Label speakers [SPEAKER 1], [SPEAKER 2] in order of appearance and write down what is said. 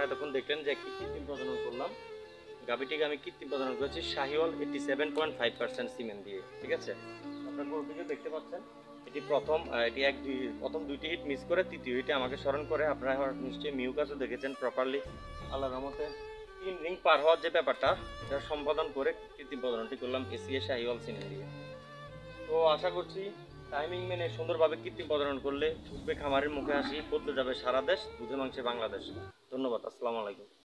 [SPEAKER 1] এতক্ষণ দেখলেন যে কি কৃত্রিম প্রজনন করলাম। গাভীটিকে আমি কৃত্রিম প্রজনন করেছি শাহিওয়াল 87.5% সিমেন্ট দিয়ে, ঠিক আছে। আপনার গরুটিকে দেখতে পাচ্ছেন, এটি প্রথম দুইটি হিট মিস করে তৃতীয় হিটে আমাকে স্মরণ করে। আপনারা নিশ্চয়ই মিউকাসও দেখেছেন প্রপারলি। আল্লাহর রহমতে 3 রিং পার হওয়ার যে ব্যাপারটা, এটা সম্পাদন করে কৃত্রিম প্রজননটি করলাম এসিএ শাহিওয়াল সিমেন্ট দিয়ে। তো আশা করছি টাইমিং মেনে সুন্দরভাবে কৃত্রিম প্রজনন করলে উঠবে খামারের মুখে হাসি, বদলে যাবে সারা দেশ, দুধে মাংসে বাংলাদেশ। ধন্যবাদ, আসসালামু আলাইকুম।